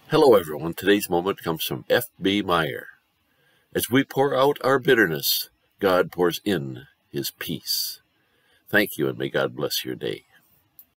Hello, everyone. Today's moment comes from F.B. Meyer. As we pour out our bitterness, God pours in His peace. Thank you, and may God bless your day.